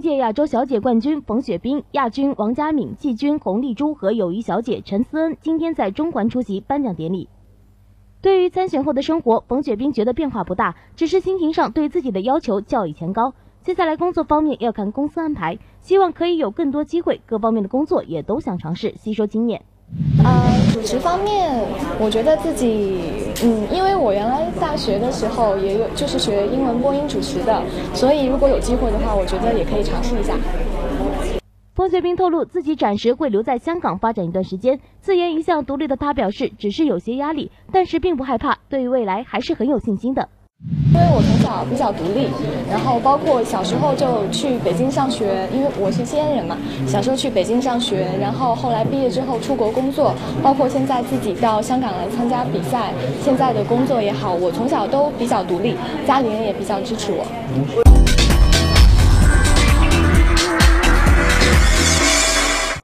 届亚洲小姐冠军冯雪冰、亚军王嘉敏、季军洪丽珠和友谊小姐陈思恩今天在中环出席颁奖典礼。对于参选后的生活，冯雪冰觉得变化不大，只是心情上对自己的要求较以前高。接下来工作方面要看公司安排，希望可以有更多机会，各方面的工作也都想尝试，吸收经验。 主持方面，我觉得自己，因为我原来大学的时候也有就是学英文播音主持的，所以如果有机会的话，我觉得也可以尝试一下。 冯雪冰透露，自己暂时会留在香港发展一段时间。自研一向独立的他表示，只是有些压力，但是并不害怕，对于未来还是很有信心的。 因为我从小比较独立，然后包括小时候就去北京上学，因为我是西安人嘛，小时候去北京上学，然后后来毕业之后出国工作，包括现在自己到香港来参加比赛，现在的工作也好，我从小都比较独立，家里人也比较支持我。